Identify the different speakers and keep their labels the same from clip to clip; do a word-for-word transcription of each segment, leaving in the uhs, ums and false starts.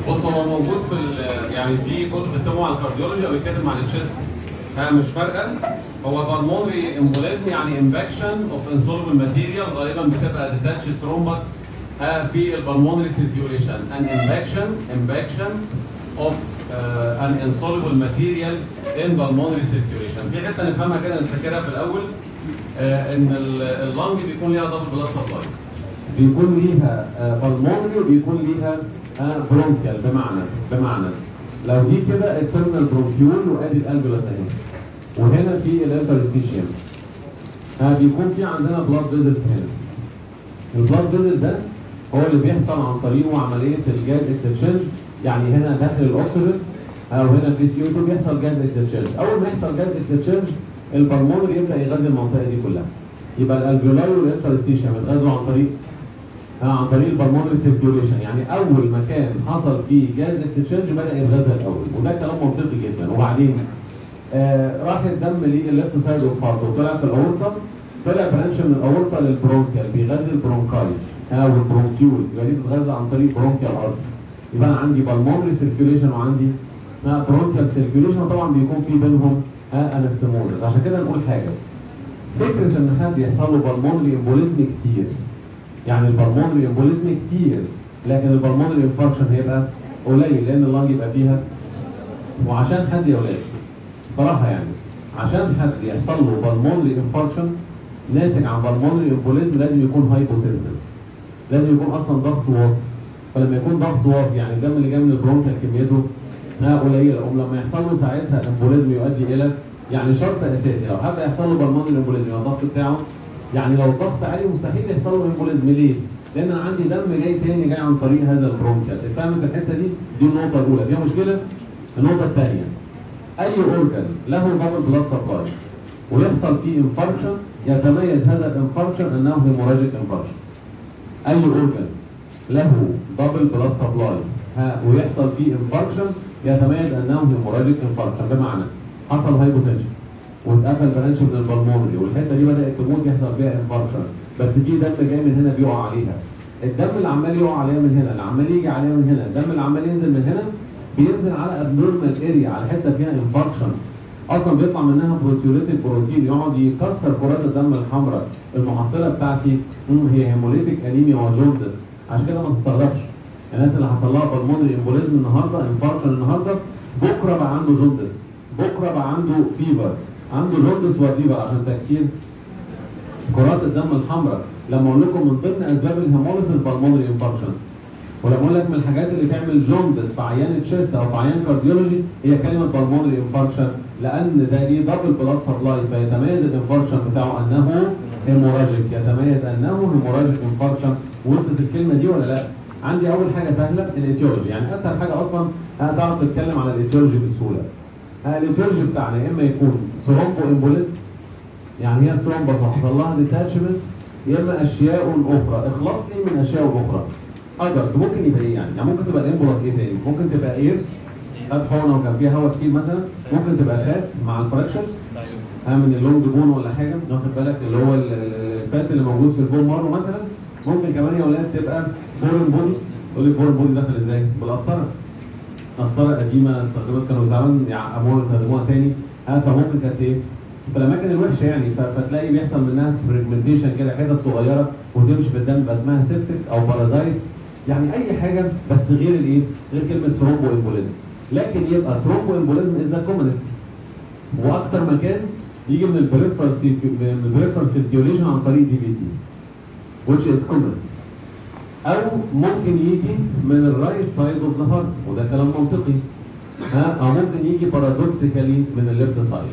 Speaker 1: بص هو موجود في يعني في كتب بتكتبوا على الكارديولوجي او بيتكتب على التشيست، ها مش فارقه. هو بالمونري امبوليزم يعني امباكشن اوف انسولبل ماتيريال، غالبا بتبقى ديتاتش ثرومبس ها في البالمونري سيركيوليشن. ان امباكشن امباكشن اوف ان انسولبل ماتيريال ان بالمونري سيركيوليشن. في حته نفهمها كده نفتكرها في الاول، آه ان اللنج بيكون ليها دبل بلاد سبلاي، بيكون ليها بالمونري وبيكون ليها برونكيال. بمعنى بمعنى لو دي كده الترمينال برونكيول وادي الالفيولاس اهي، وهنا في الانترستيشيوم، ها بيكون في عندنا بلاد فيزلز هنا. البلاد فيزل ده هو اللي بيحصل عن طريقه عمليه الجاز اكسشينج، يعني هنا داخل الاكسجين او هنا في سي او اتنين بيحصل جاز اكسشينج. اول ما يحصل جاز اكسشينج البلمونري يبدا يغذي المنطقه دي كلها. يبقى الالفيولاي والانترستيشيوم اتغذوا عن طريق عن طريق البلمونري سيركيوليشن، يعني اول مكان حصل فيه جاز اكسشينج بدا يتغذى الاول، وده كلام منطقي جدا. وبعدين آه راح الدم للليفت سايد اوف هارت وطلع في الاورطه، طلع برانش من الاورطه للبرونكيال بيغذي البرونكاي او البرونكيولز، يبقى دي بتتغذى عن طريق برونكيال ارتري. يبقى انا عندي بالمونري سيركيوليشن وعندي برونكيال سيركيوليشن، وطبعا بيكون في بينهم انستموزس. عشان كده نقول حاجه، فكره ان حد يحصل له بالمونري امبوليزم كتير، يعني البلمونري امبوليزم كتير لكن البلمونري انفاركشن هيبقى قليل لان اللنج يبقى فيها. وعشان حد يا ولاد صراحه يعني عشان حد يحصل له بالمونري انفاركشن ناتج عن بالمونري امبوليزم لازم يكون هايبوتنسيف، لازم يكون اصلا ضغط واطي. فلما يكون ضغط واطي يعني الدم اللي جاي من البرونكيال كميته قليله، او لما يحصل له ساعتها امبوليزم يؤدي الى، يعني شرط اساسي لو حد يحصل له بالمونري امبوليزم يبقى الضغط بتاعه، يعني لو الضغط عالي مستحيل يحصل له امبوليزم. ليه؟ لان انا عندي دم جاي تاني جاي عن طريق هذا البرونكيال. فهمت الحته دي؟ دي النقطه الاولى. فيها مشكله؟ النقطه الثانيه، اي اورجان له دبل بلاد سبلاي ويحصل فيه انفاركشن يتميز هذا الانفاركشن انه هيموراجيك انفاركشن. اي اورجان له دبل بلاد سبلاي ها ويحصل فيه انفاركشن يتميز انه هيموراجيك انفاركشن، بمعنى حصل هايبوتنشن واتقفل برانش من البلمونري والحته دي بدات تموت يحصل فيها انفاركشن، بس في دم جاي من هنا بيقع عليها. الدم اللي عمال يقع عليها من هنا، اللي عمال يجي عليها من هنا، الدم اللي عمال ينزل من هنا بينزل على ابنورمال اريا، على حته فيها انفاركشن اصلا بيطلع منها بروتيوليتيك بروتين يقعد يكسر كرات الدم الحمراء. المحصله بتاعتي هي هيموليتيك انيميا وجوندس. عشان كده ما تستغربش الناس اللي حصل لها بالمونري امبوليزم النهارده انفاركشن النهارده بكره بقى عنده جوندس، بكره بقى عنده فيفر، عنده جوندس وفيفر عشان تكسير كرات الدم الحمراء. لما اقول لكم من ضمن اسباب الهيموليسيس بالمونري انفاركشن، ولما اقول لك من الحاجات اللي تعمل جوندس في عيان تشيست او في عيان كارديولوجي هي كلمه بالمونري انفاركشن، لان ده ليه دبل بلاد سبلاي فيتميز الانفاركشن بتاعه انه هيموراجيك، يتميز انه هيموراجيك انفاركشن. وصلت الكلمه دي ولا لا؟ عندي اول حاجه سهله الايتيولوجي، يعني اسهل حاجه اصلا هتعرف تتكلم على الايتيولوجي بسهوله. الايتيولوجي بتاعنا يا اما يكون ثرومبو امبوليزم، يعني هي ثرومبس وحصل لها ديتاتشمنت، يا اما اشياء اخرى. اخلص لي من اشياء اخرى. اجرس ممكن يبقى ايه يعني؟ يعني ممكن تبقى الامبولاس ايه تاني؟ ممكن تبقى اير، خد حقنه وكان فيها هواء كتير مثلا، ممكن تبقى فات مع الفراكشرز من اللونج بون ولا حاجه، واخد بالك اللي هو الفات اللي موجود في البون مارو مثلا. ممكن كمان يا ولاد تبقى فورن بودي. تقول لي فورن بودي دخل ازاي؟ بالقسطره. قسطره قديمه استخدمت كانوا زمان يعقموها ويستخدموها تاني، ها فممكن كانت ايه؟ في الاماكن الوحشه يعني، فتلاقي بيحصل منها فريجمنتيشن كده حتت صغيره وتمشي في الدم بقى اسمها سيبتك او بارازايتس، يعني اي حاجه بس غير الايه؟ غير كلمه ثرومبو امبوليزم. لكن يبقى ثرومبو امبوليزم از ذا كومنست، واكثر مكان يجي من البريفرال من البريفرال سيركيوليشن عن طريق دي بي تي which is common، او ممكن يجي من الرايت سايد اوف ذا هارت وده كلام منطقي، ها او ممكن يجي بارادوكسيكالي من الليفت سايد،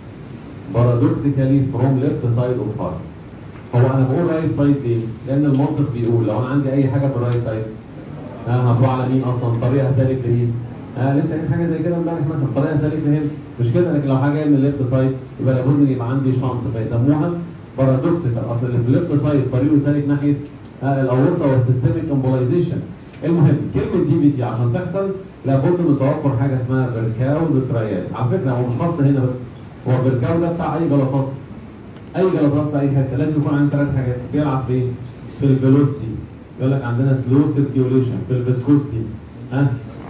Speaker 1: بارادوكسيكالي فروم ليفت سايد اوف هارت. هو انا بقول رايت سايد ليه؟ لان المنطق بيقول لو انا عندي اي حاجه في الرايت سايد ها هتروح على مين اصلا؟ طريقها سالك لمين؟ ها لسه قايل حاجه زي كده امبارح مثلا، طريقها سالك لهنا مش كده؟ لكن لو حاجه جايه من الليفت سايد يبقى لابد ان يبقى عندي شنط، فيسموها بارادوكسيكال. اصل اللي في الليفت سايد طريقه سالك ناحيه الاورطه والسيستميك امبولايزيشن. المهم كلمه دي بي تي عشان تحصل لابد من توفر حاجه اسمها فيركاوز ترايات. على فكره هو مش خاص هنا بس، هو فيركاوز ده بتاع اي جلطات، اي جلطات في اي حته لازم يكون عندي ثلاث حاجات بيلعب فين؟ في الفيلوسيتي، يقول لك عندنا سلو سيركيوليشن، في الفيسكوستي، ها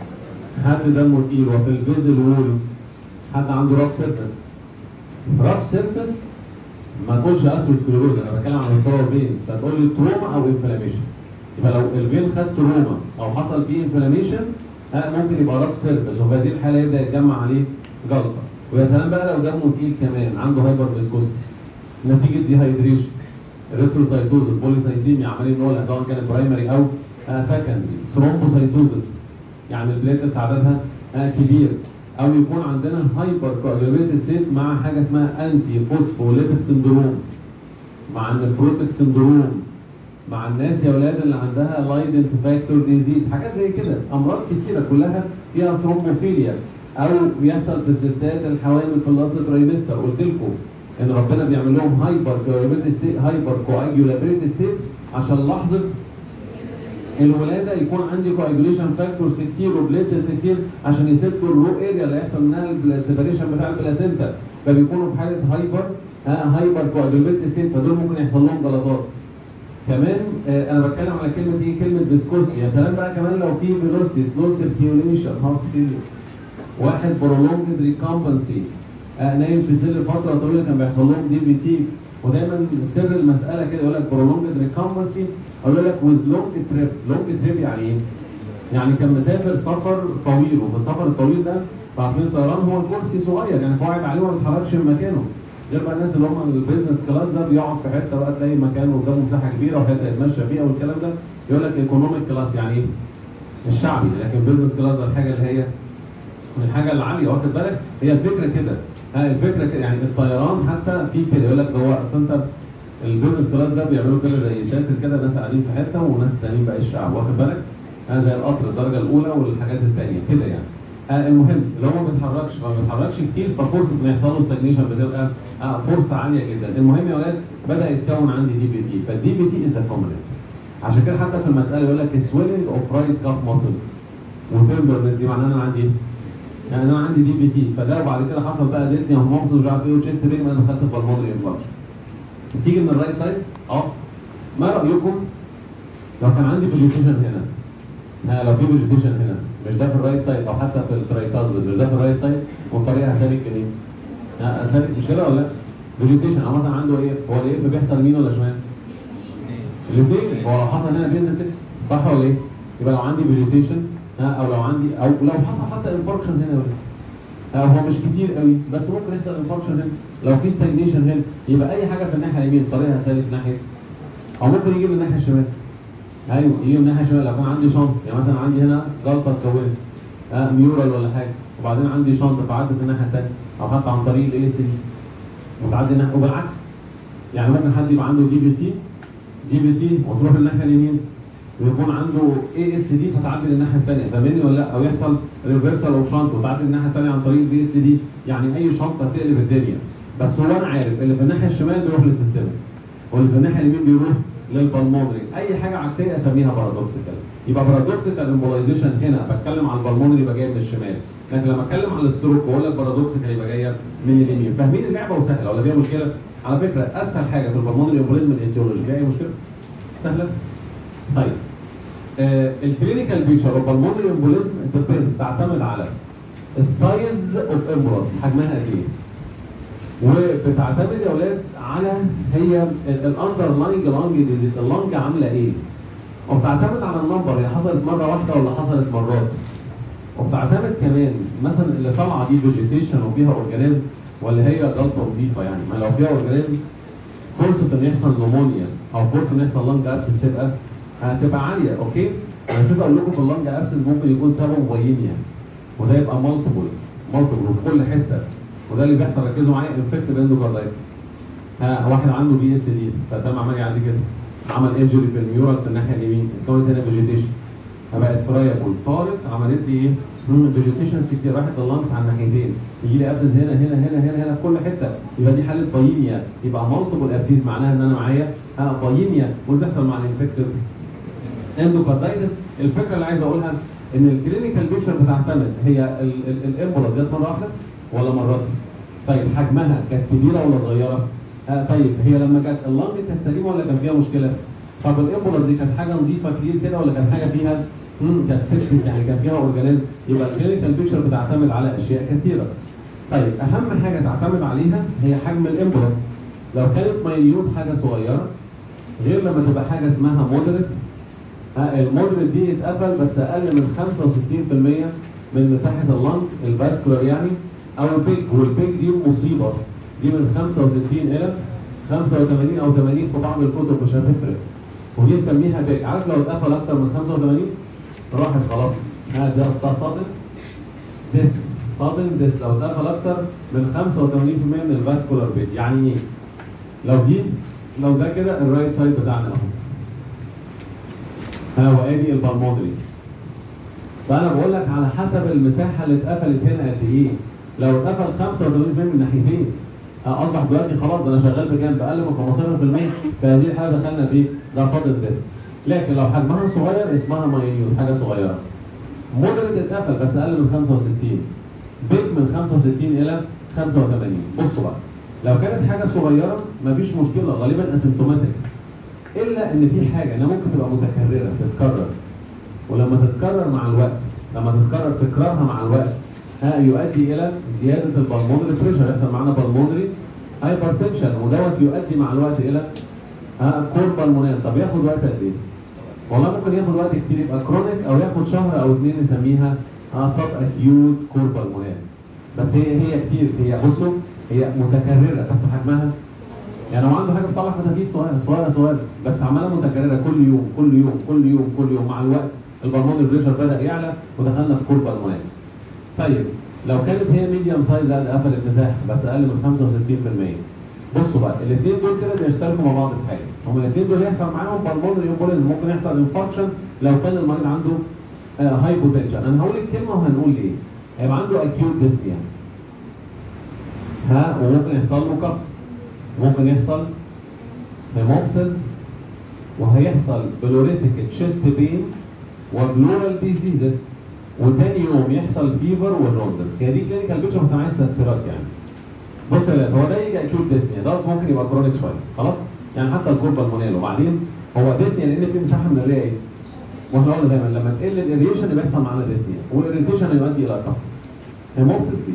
Speaker 1: حد دمه تقيل وفي الفيزل وول حد عنده راف سيرفس. راف سيرفس ما تقولش اثيروسكليروز، انا بتكلم عن مستوى فينز، فتقول لي تروما او انفلاميشن. يبقى لو الفين خد تروما او حصل فيه انفلاميشن ممكن يبقى راف سيرفس، وفي هذه الحاله يبدا يتجمع عليه جلطه. ويا سلام بقى لو دمه تقيل كمان عنده هايبر فيسكوستي نتيجه ديهايدريشن، ريتروسايتوزس، بوليسايسيميا، عمالين نقولها سواء كانت برايمري او سكندري، ثرومبوسايتوزس يعني البليتلتس عددها كبير، او يكون عندنا هايبر كواجوليتد ستيت مع حاجه اسمها انتي فوسفوليبيد سندروم، مع النفروتيك سندروم، مع الناس يا اولاد اللي عندها لايدنس فاكتور ديزيز، حاجات زي كده، امراض كتيره كلها فيها ثرومبوفيليا، او بيحصل في الستات الحوامل في اللاست ترايمستر. قلت لكم ان ربنا بيعمل لهم هايبر كواجوليتد ستيت، هايبر كواجولابيلتي ستيت عشان لحظه الولاده يكون عندي كواجوليشن فاكتورز كتير وبليتلز كتير عشان يسدوا الرو اريا اللي هيحصل منها السيبريشن بتاع البلاسينتا، فبيكونوا في حاله هايبر هايبر كواجولابيلتي ستيت، فدول ممكن يحصل لهم جلطات. كمان آه انا بتكلم على كلمه ايه؟ كلمه فيسكوستي. يا سلام بقى كمان لو في فيلوستي سلو سيركيوليشن هارت فيلير، واحد برولونجد ريكامبنسي آه نايم في سر فتره طويله كان بيحصل لهم دي بي تي، ودايما سر المساله كده يقول لك برولونجد ريكامبنسي، او يقول لك ويز لونج تريب. لونج تريب يعني ايه؟ يعني كان مسافر سفر طويل، وفي السفر الطويل ده عارفين الطيران هو الكرسي صغير يعني قاعد عليه وما بيتحركش من مكانه، غير بقى الناس اللي هم البيزنس كلاس ده بيقعد في حته بقى تلاقي مكان قدامه مساحه كبيره وحته يتمشى فيها والكلام ده، يقول لك ايكونوميك كلاس يعني ايه؟ الشعبي، لكن بيزنس كلاس ده الحاجه اللي هي الحاجه العاليه، واخد بالك؟ هي الفكره كده، ها الفكره كده يعني الطيران حتى في كده يقول لك هو اصل انت البيزنس كلاس ده بيعملوا كده زي ساتر كده، ناس قاعدين في حته وناس تانيين بقى الشعب، واخد بالك؟ ها زي القطر الدرجه الاولى والحاجات الثانيه كده يعني. آه المهم لو ما بيتحركش ما بيتحركش كتير ففرصه ان يحصل له ستاجنيشن بتبقى آه فرصه عاليه جدا. المهم يا ولاد بدا يتكون عندي دي بي تي، فالدي بي تي از ا كومنست. عشان كده حتى في المساله يقول لك سويلنج اوف رايت كاف ماسل وتندرنس، دي معناها انا عندي ايه؟ يعني انا عندي دي بي تي، فده وبعد كده حصل بقى ديسني او مامس ومش عارف ايه وتشيست بين، انا دخلت في بالمونري انفاركشن. تيجي من الرايت سايد اه ما رايكم لو كان عندي فيجيتيشن هنا؟ ها لو في فيجيتيشن هنا مش ده في الرايت سايد او حتى في الترايكازبس مش ده في الرايت سايد والطريقه سالك كده، ها سالك مش كده ولا لا؟ فيجيتيشن او مثلا عنده ايه؟ هو الايه بيحصل يمين ولا شمال؟ الاثنين. هو لو حصل هنا بينزل كده صح ولا ايه؟ يبقى لو عندي فيجيتيشن ها او لو عندي او لو حصل حتى انفاركشن هنا ولا ها هو مش كتير قوي بس ممكن يحصل انفاركشن هنا، لو في ستاجنيشن هنا يبقى اي حاجه في الناحيه اليمين طريقها سالك ناحيه، او ممكن يجي من الناحيه الشمال. ايوه يجي من الناحيه الشمال لو كان عندي شنط، يعني مثلا عندي هنا جلطه اتكونت آه ميورال ولا حاجه، وبعدين عندي شنطه فعدت الناحيه الثانيه، او حتى عن طريق الاي سي دي وتعدي الناحيه، وبالعكس يعني ممكن حد يبقى عنده دي بي تي دي بي تي وتروح الناحيه اليمين ويكون عنده اي اس دي فتعدي للناحيه الثانيه، فاهمني ولا لا؟ او يحصل ريفرسال اوف شنط وتعدي الناحيه الثانيه عن طريق البي اس دي، يعني اي شنطه هتقلب الدنيا. بس هو انا عارف اللي في الناحيه الشمال بيروح للسيستم واللي في الناحيه اليمين بيروح للبلمونري، اي حاجه عكسيه اسميها بارادوكسيكال. يبقى بارادوكسيكال امبولايزيشن هنا بتكلم على البلمونري يبقى جاي من الشمال، لكن لما اتكلم على الستروك واقول لك بارادوكسيكال يبقى جايه من اليمين. فاهمين اللعبه وسهله ولا فيها مشكله؟ على فكره اسهل حاجه في البلمونري امبوليزم الايتيولوجي، فيها اي مشكله؟ سهله؟ طيب آه الكلينيكال بيكتشر اوف بالمونري امبوليزم ديبيندز تعتمد على السايز اوف امبولاس، حجمها قد ايه؟ وبتعتمد يا اولاد على هي الاندرلاينج لانج ديزيز، اللانج عامله ايه؟ وبتعتمد على النمبر، هي حصلت مره واحده ولا حصلت مرات؟ وبتعتمد كمان مثلا اللي طالعه دي فيجيتيشن وفيها اورجانيزم ولا هي جلطه نظيفه، يعني ما لو فيها اورجانيزم فرصه ان يحصل نمونيا او فرصه ان يحصل لانج ابسس تبقى هتبقى عاليه، اوكي؟ انا نسيت اقول لكم في اللانج ابسس ممكن يكون سببه فاييميا، وده يبقى مالتيبل مالتيبل وفي كل حته، وده اللي بيحصل ركزوا معايا انفكتيف اندوكاردايتس. ها واحد عنده بي اس دي فتم عمل يعدي كده، عمل انجري في الميورال في الناحيه اليمين، اتكونت هنا فيجيتيشن فبقت فرايبل، طارت عملت لي ايه؟ فيجيتيشن كتير راحت اللانكس على الناحيتين، يجي لي ابسس هنا هنا هنا هنا هنا في كل حته، يبقى دي حاله باييميا، يبقى مالتيبل ابسيس معناها ان انا معايا ها باييميا، واللي بيحصل مع الانفكتيف اندوكاردايتس. الفكره اللي عايز اقولها ان الكلينيكال بيكتشر بتعتمد هي الامبولاس جت مره واحده ولا مرات؟ طيب حجمها كانت كبيره ولا صغيره؟ آه طيب هي لما كانت اللنج كانت سليمه ولا كان فيها مشكله؟ طب الامبولاس دي كانت حاجه نظيفه كتير كده ولا كان حاجه فيها امم كانت سيبتك يعني كان فيها اورجانيزم، يبقى الكلينيكال بيكتشر بتعتمد على اشياء كثيره. طيب اهم حاجه تعتمد عليها هي حجم الامبولس. لو كانت ماينيوت حاجه صغيره غير لما تبقى حاجه اسمها مودريت. ها المودريت دي اتقفل بس اقل من خمسة وستين في المية من مساحه اللنج الفاسكولار يعني، او البيج، والبيج دي مصيبه، دي من خمسة وستين الى خمسة وثمانين او ثمانين في بعض الكتب مش هتفرق، ودي نسميها بيج. عارف لو اتقفل اكتر من خمسة وثمانين راحت خلاص. ها ده ده صادم ديس، صادم ديس لو اتقفل اكتر من خمسة وثمانين في المية من الفاسكولار بيج. يعني ايه؟ لو دي لو ده كده الرايت سايد بتاعنا اهو، ها وادي البلمونري، فانا بقول لك على حسب المساحه اللي اتقفلت هنا قد ايه. لو اتقفل خمسة وثمانين في المية من ناحيتين اصبح دلوقتي خلاص ده انا شغال بكام؟ باقل من خمستاشر في المية، في هذه الحاله دخلنا في ده صادم ديس. لكن لو حجمها صغير اسمها ماينيوت، حاجه صغيره. مودريت اتقفل بس اقل من خمسة وستين، بيج من خمسة وستين الى خمسة وثمانين. بصوا بقى، لو كانت حاجه صغيره مفيش مشكله، غالبا اسيمتوماتيك، الا ان في حاجه انها ممكن تبقى متكرره تتكرر، ولما تتكرر مع الوقت، لما تتكرر تكرارها مع الوقت ها يؤدي الى زياده البلمونري بريشر، يحصل معانا بلمونري هايبرتنشن، ودوت يؤدي مع الوقت الى ها كور بالمونال. طب ياخد وقت قد ايه؟ والله ممكن ياخد وقت كتير، يبقى كرونيك او ياخد شهر او اثنين نسميها ها سب اكيوت كور بالمونال. بس هي هي كتير، هي بصوا هي متكرره بس حجمها يعني هو عنده حاجه بتطلع فتافيت صغيره صغيره صغيره بس عماله متكرره كل يوم كل يوم كل يوم كل يوم، مع الوقت البلمونري بريشر بدا يعلى ودخلنا في كور بالمونال. طيب لو كانت هي ميديوم سايز لا قفلت مساحه بس اقل من خمسة وستين في المية. بصوا بقى الاثنين دول كده بيشتركوا مع بعض في حاجه، هما الاثنين دول يحصل معاهم بالمونري امبوليزم، ممكن يحصل انفاركشن لو كان المريض عنده آه هايبوتنشن. انا هقول الكلمه وهنقول ليه. هيبقى عنده اكيوت ديسنيا ها، وممكن يحصل له كف، ممكن يحصل هيموبسيس، وهيحصل بلوريتيك تشيست بين وبلورال ديزيزز، وتاني يوم يحصل فيفر وجوندس. هي دي كلينيكال بيكتشر بس انا عايز تفسيرات يعني. بص يا ولاد، هو ده يجي اكيوت ديسنيا، ده ممكن يبقى كرونيك شويه خلاص، يعني حتى الكور بالمونال. وبعدين هو ديسنيا لان في مساحه من الرئه ايه؟ واحنا قلنا دايما لما تقل الاريشن بيحصل معانا ديسنيا، والاريتيشن يؤدي الى كف. هيموبسيس دي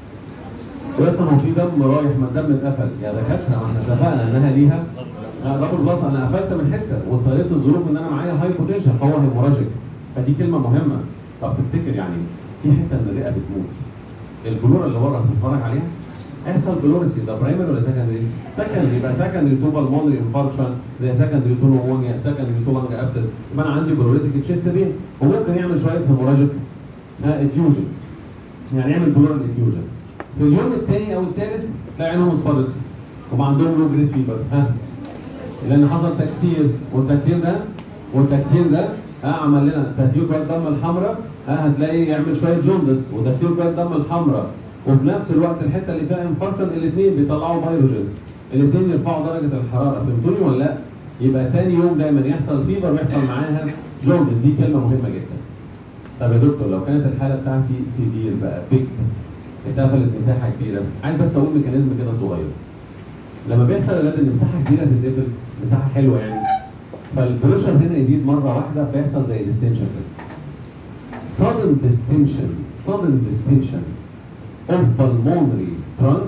Speaker 1: ويحصل هو في دم رايح، ما الدم اتقفل يا دكاتره، ما احنا اتفقنا انها ليها دبل بلس، انا قفلت من حته واستغلت الظروف ان انا معايا هايبوتنشن فهو هيموراجيك، فدي كلمه مهمه. طب تفتكر يعني في حته من الرئه بتموت، البلوره اللي بره هتتفرج عليها هيحصل بلوريسي، ده برايمري ولا سكندري؟ سكندري، يبقى سكندري تو بالمونري انفاركشن زي سكندري تو نمونيا، سكندري تو لانج ابسس، يبقى انا عندي بلوريتيك تشيست بين، وممكن يعمل شويه هيموراجيك افيوجن، يعني يعمل بلورال افيوجن. في اليوم الثاني او الثالث تلاقي عينهم اصفرت وما عندهم لو جريد فيبر، ها لان حصل تكسير، والتكسير ده والتكسير ده ها عمل لنا تسيير كويس الدم الحمراء، ها هتلاقي يعمل شويه جوندس وتسيير كويس الدم الحمراء، وفي نفس الوقت الحته اللي فيها انفاركشن الاثنين بيطلعوا فيروجين، الاثنين يرفعوا درجه الحراره. فهمتوني ولا لا؟ يبقى ثاني يوم دايما يحصل فيبر ويحصل معاها جوندس، دي كلمه مهمه جدا. طب يا دكتور لو كانت الحاله بتاعتي سيفير بقى بيج، اتقفلت مساحه كبيره، عايز بس اقول ميكانيزم كده صغير. لما بيحصل يا ولاد ان مساحه كبيره تتقفل، مساحه حلوه يعني، فالبريشر هنا يزيد مره واحده فيحصل زي ديستنشن كده. sudden distension sudden distension of pulmonary trunk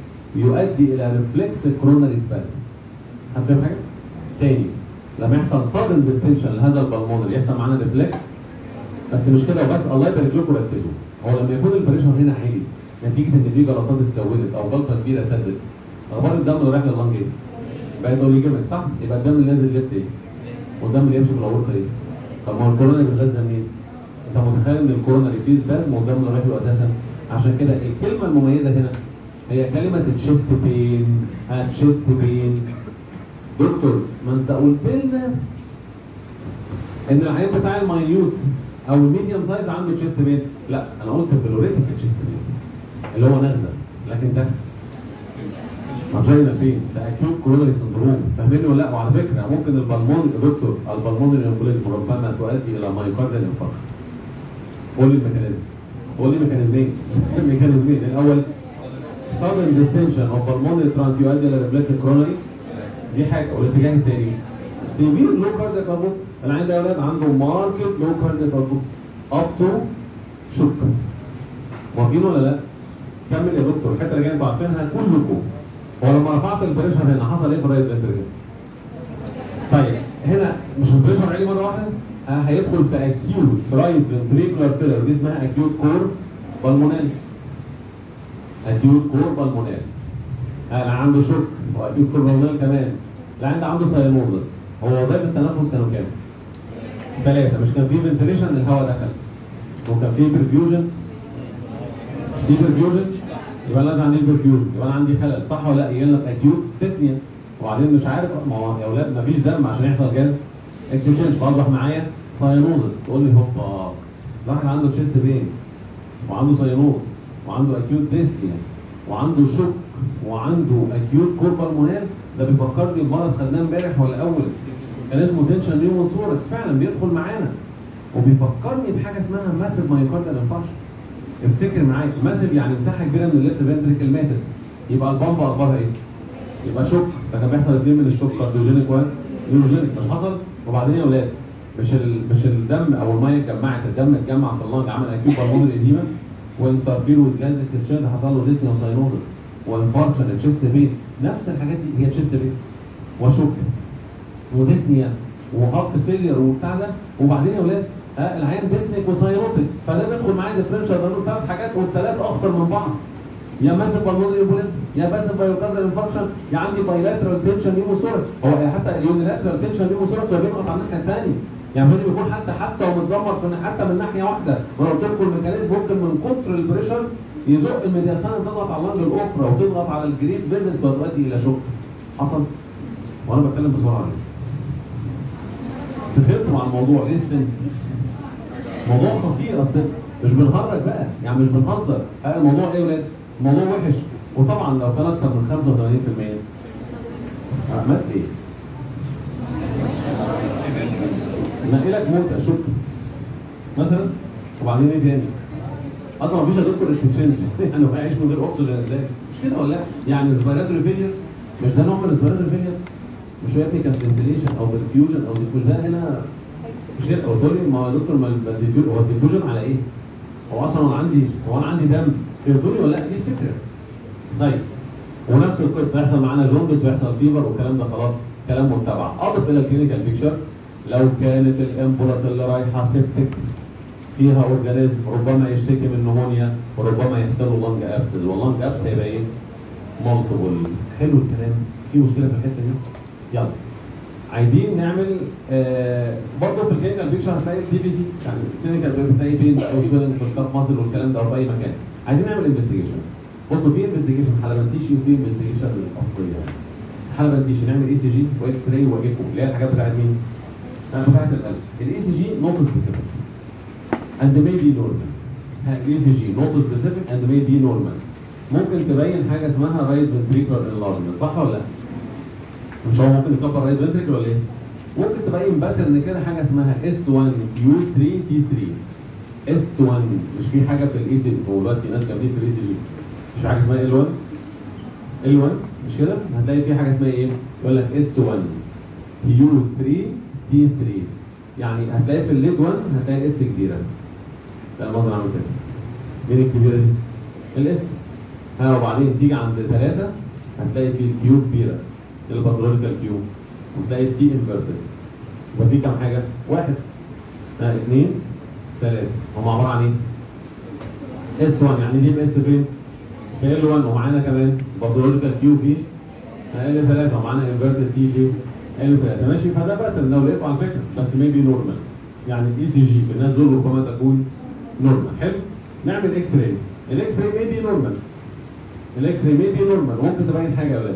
Speaker 1: يؤدي الى ريفلكس كروناري سبازم. هتفهم حاجه؟ تاني، لما يحصل sudden distension لهذا البلمونري يحصل معانا ريفلكس، بس مش كده وبس، الله يبارك لكم ركزوا. هو لما يكون البريشر هنا عالي نتيجه ان في جلطات اتكونت او جلطه كبيره سدت، اخبار الدم اللي رايح لللنج ايه؟ بقت اوليجيميك صح؟ يبقى الدم اللي نازل ليفت ايه؟ والدم اللي يمشي بالاورطه ايه؟ طب ما هو الكورونا بيتغذى منين؟ انت متخيل ان الكورونا فيه سبازم والدم اللي رايح له اساسا؟ عشان كده الكلمه المميزه هنا هي كلمه تشيست بين، ها تشيست بين. دكتور ما انت قلت لنا ان العيان بتاع الماينيوت او الميديوم سايز عنده تشيست بين، لا انا قلت بلوريتيك تشيست بين اللي هو نغزه، لكن ده فاجينال بين، ده اكيوت كورونري سندروم، فاهميني ولا لا؟ وعلى فكره ممكن البلمون دكتور البلمونري امبوليزم ربما تؤدي الى مايوكارديال انفاركت. قول لي الميكانيزم، قول لي الميكانيزمين الميكانيزمين الاول sudden distension of pulmonary trunk يؤدي الى ريفلكس كرونري، دي حاجه، والاتجاه الثاني سيفير لو كاردياك اربوت العين ده يا ولاد عنده ماركت لو كاردياك اوتبوت اب تو شوك. موافقين ولا لا؟ كمل يا دكتور الحته اللي جايه انتوا عارفينها كلكم. هو لما رفعت البريشر هنا حصل ايه في الرايت فنتريكل؟ طيب هنا مش البريشر عالي مره واحده؟ اه هيدخل في اكيوت رايت فنتريكولار فيلر، دي اسمها اكيوت كور بالمونال. اكيوت كور بالمونال. اه اللي عنده شوك واكيوت كور بالمونال كمان. اللي عنده عنده ساينوزس. هو وظائف التنفس كانوا كام؟ ثلاثه. مش كان في فنتريشن الهواء دخل وكان في برفيوجن؟ في برفيوجن يبقى انا عندي برفيوجن يبقى انا عندي خلل، صح ولا لا؟ يجي لنا في اكيوت تسنيا وبعدين مش عارف، ما هو يا اولاد مفيش دم عشان يحصل جاز اكسشينج، فاصبح معايا ساينوزس. تقول لي هوبا واحد عنده تشيست بين وعنده ساينوز وعنده اكيوت ديسنيا وعنده شوك وعنده اكيوت كور بالمونال، ده بيفكرني بمرض خدناه امبارح ولا اول كان اسمه تنشن نيوموثوركس، فعلا بيدخل معانا وبيفكرني بحاجه اسمها ماسيف مايوكارديال انفاركشن. افتكر معايا ماسيف يعني مساحه كبيره من الليفت فنتريكل ماتت، يبقى البامب اخبارها ايه؟ يبقى شوك. ده كان بيحصل اثنين من الشوك، كارديوجينيك ونيوروجينيك. مش حصل؟ وبعدين يا اولاد مش ال... مش الدم او الميه اتجمعت، الدم اتجمع في اللنج عمل اكيوت بالمونري اديما وانترفير ويز جاز اكسشينج، حصل له ديسنيا وساينوزس وانفاركشن تشيست بين. نفس الحاجات دي هي تشيست بين وشوك وديسنيا وهارت فيلير وبتاع ده. وبعدين يا اولاد ها العين ديسنيك وسايروتيك، فده بيدخل معايا ديفرنشال بالون ثلاث حاجات والثلاث اخطر من بعض، يا ماسف بالمونري امبوليزم يا ماسف مايوكارديال انفاركشن يا عندي بايلاترال تنشن نيموثوركس. هو حتى اليونيلاترال تنشن نيموثوركس هو بيضغط على الناحيه الثانيه، يعني لازم يكون حتى حادثه ومتدمر حتى من ناحيه واحده. وانا قلت لكم الميكانيزم ممكن من كتر البريشر يزق الميدياسان تضغط على اللنج الاخرى وتضغط على الجريد فيزلز وتؤدي الى شوك. حصل؟ وانا بتكلم بسرعه ليه؟ سافرت مع الموضوع ليه سفنت؟ موضوع خطير، اصل مش بنهرج بقى، يعني مش بنهزر. الموضوع ايه يا ولاد؟ الموضوع وحش، وطبعا لو كان اكتر من خمسة وثمانين بالمية مات ايه؟ نقلك موت اشك مثلا. وبعدين ايه تاني؟ اصلا مفيش يا دكتور اكسشينج يعني هو هيعيش من غير اكسجين ازاي؟ مش كده ولا لا؟ يعني ريسبيراتوري فيلير مش ده نوع من ريسبيراتوري فيلير؟ مش هو يبني كفنتليشن او بالفيوجن او مش ده هنا مش كده؟ هو تقول لي ما يا دكتور ما الديفيوجن هو الديفيوجن على ايه؟ هو اصلا انا عندي هو انا عندي دم فهمتوني ولا لا؟ دي الفكره. طيب ونفس القصه يحصل معانا جوندس ويحصل فيبر والكلام ده خلاص كلام متبع. اضف الى الكلينيكال بيكتشر لو كانت الامبولاس اللي رايحه سيبتك فيها اورجانيزم ربما يشتكي من نمونيا وربما يحصل له لانج ابسس، واللانج ابس هيبقى ايه؟ مالتيبل. حلو الكلام. في مشكله في الحته دي؟ يلا عايزين نعمل آه برضه في الكلينيكال بيكتشر هتلاقي دي في دي، يعني الكلينيكال بتلاقي بين او سويلنج في الكاف ماسل والكلام ده او في اي مكان. عايزين نعمل انفستيجيشن. بصوا في انفستيجيشن حلبنتيشي وفي انفستيجيشن الاصليه. حلبنتيشي نعمل اي سي جي واكس راي وايكو اللي هي الحاجات بتاعت مين؟ بتاعت القلب. الاي سي جي نوت سبيسيفيك اند مي بي نورمال. الاي سي جي نوت سبيسيفيك اند مي بي نورمال. ممكن تبين حاجه اسمها رايت فنتريكولار انلارجمنت، صح ولا لا؟ مش هو ممكن يكبر رايت فنتريكل ولا ايه؟ ممكن تبين باترن كده حاجه اسمها اس واحد كيو ثلاثة تي ثلاثة. اس واحد مش في حاجه في الاي سي هو دلوقتي ناس جامدين في الاي سي جي. مش في حاجه اسمها ال واحد؟ ال واحد مش كده؟ هتلاقي في حاجه اسمها ايه؟ يقول لك اس واحد كيو ثلاثة تي ثلاثة، يعني هتلاقي في الليد واحد هتلاقي اس كبيره. ده المنظر عامل كده. مين الكبيره دي؟ الاس. ها وبعدين تيجي عند ثلاثه هتلاقي في الكيو كبيره. الباثولوجيكال كيو وتلاقي التي انفيرتد. يبقى في كام حاجه؟ واحد ها اثنين ثلاثه. هم عباره عن ايه؟ اس واحد يعني دي باس فين؟ في ال واحد ومعانا كمان باثولوجيكال كيو في ال ثلاثه ومعانا انفيرتد تي في ال ثلاثه. ماشي؟ فده باترن لو لقيته على فكره بس ميبي نورمال. يعني الاي سي جي الناس دول ربما تكون نورمال. حلو؟ نعمل اكس راي. الاكس راي ميبي نورمال. الاكس راي ميبي نورمال ممكن تبين حاجه يا ولاد.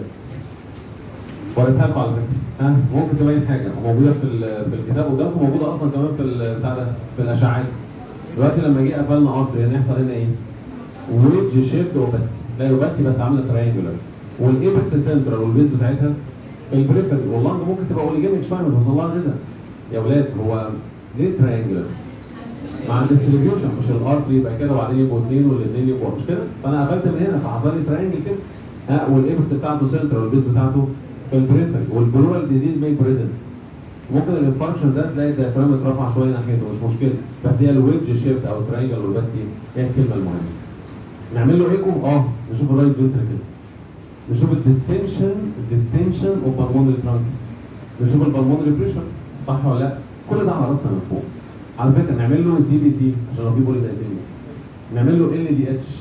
Speaker 1: وريتها لكم على فكره. ها ممكن تبين حاجه موجوده في في الكتاب قدامكم، موجوده اصلا كمان في بتاع ده في الاشعاعات. دلوقتي لما جه قفلنا ارتري هنا يحصل هنا ايه؟ ويدج شيفت اوباستي. لا اوباستي بس عامله تريانجولار. والايبكس سنترال والبيز بتاعتها في البريفري واللانج ممكن تبقى اوليجينيك شويه مش وصل لها غذاء. يا اولاد هو ليه تريانجولار؟ مع الديستريبيوشن مش الارتري يبقى كده وبعدين يبقوا اثنين والاثنين يبقوا مش كده؟ فانا قفلت من هنا فحصل لي تريانجل كده. ها والايبكس بتاعته سنترال والبيز بتاعته في البريفري والبلورال ديزيز مي بريزنت ممكن الانفاركشن ده تلاقي الدايفرام اترفع شويه ناحيته مش مشكله، بس هي الويدج شيفت او ترينجل اورباستي هي الكلمه المهمه. نعمل له ايكو اه نشوف الرايت فنتركل، نشوف الديستنشن الديستنشن اوف بالمونري ترانك، نشوف البالمونري بريشر صح ولا لا؟ كل ده على راسنا من فوق. على فكره نعمل له سي بي سي عشان لو في بوليس اسيميا، نعمل له ال دي اتش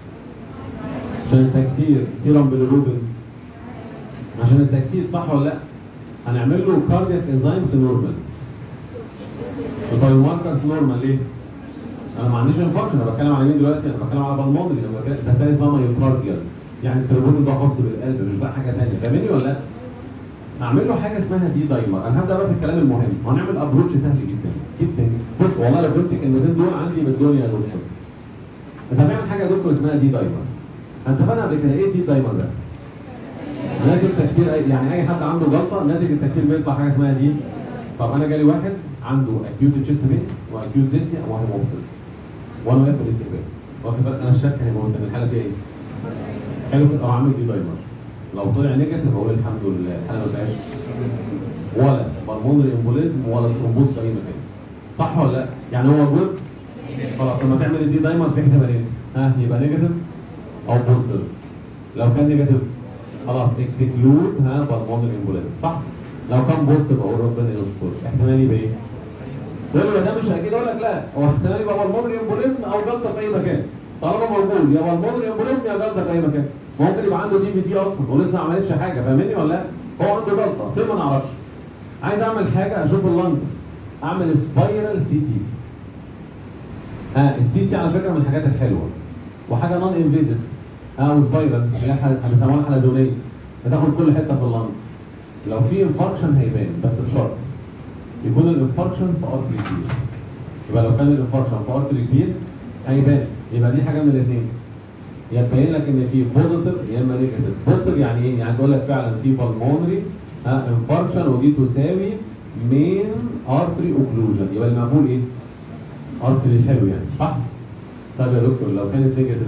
Speaker 1: عشان التكسير، سيرم بالروبين عشان التكسير صح ولا لا؟ هنعمل له كاردياك انزيمز نورمال، البايو ماركرز نورمال. ليه؟ انا ما عنديش انفاركشن، انا بتكلم على مين دلوقتي؟ انا بتكلم على بالمونري، ده تاني اسمها مايوكارديال، يعني التربون ده خاص بالقلب مش بقى حاجه ثانيه، فاهمني ولا لا؟ هعمل له حاجه اسمها دي دايمر. انا هبدا بقى في الكلام المهم، وهنعمل ابروتش سهل جدا جدا. بص والله لو قلت الكلمتين دول عندي من الدنيا يا دكتور. انت هتعمل حاجه يا دكتور اسمها دي دايمر. انت فاهم قبل كده ايه دي دايمر ده؟ ناتج التكسير، يعني اي حد عنده جلطه ناتج التكسير بيطلع حاجه اسمها دي. طب انا جالي واحد عنده اكيوت تشيست بين واكيوت ديسنيا وهيموبسل وانا واقف في الاستقبال، واخد بالك انا الشك هيموت ان الحاله دي ايه؟ حلو كده اروح اعمل دي دايمر. لو طلع نيجاتيف اقول الحمد لله الحاله ما فيهاش ولا بالمونري امبوليزم ولا ثرومبوز في اي مكان. صح ولا لا؟ يعني هو جود خلاص. لما تعمل الدي دايمر في احتمالين، ها يبقى نيجاتيف او بوزيتيف. لو كان نيجاتيف خلاص اكسكلود ها بالمونري امبوليزم صح؟ لو كان بوزيتيف اقول ربنا يستر. احتمال يبقى ايه؟ تقول له ده مش اكيد، اقول لك لا هو احتمال يبقى بالمونري امبوليزم او جلطه في اي مكان. طالما موجود يا بالمونري امبوليزم يا جلطه في اي مكان. ممكن يبقى عنده دي في تي اصلا ولسه ما عملتش حاجه، فاهمني ولا لا؟ هو عنده جلطه فين ما نعرفش. عايز اعمل حاجه اشوف اللنج، اعمل سبايرال سي تي. ها السي تي على فكره من الحاجات الحلوه وحاجه نون انفيزيف. ها وسبايرال اللي احنا بنسموها حلزونيه، بتاخد كل حته في اللنج. لو في انفاركشن هيبان بس بشرط يكون الانفاركشن في ارتري كبير. يبقى لو كان الانفاركشن في ارتري كبير هيبان، يبقى دي حاجه من الاثنين، يا تبين لك ان في بوزيتيف يا اما نيجاتيف. بوزيتيف يعني ايه؟ يعني تقول لك فعلا في بالمونري ها انفاركشن ودي تساوي مين ارتري اوكلوجن، يبقى المقبول ايه؟ ارتري حلو يعني صح؟ طب يا دكتور لو كانت نيجاتيف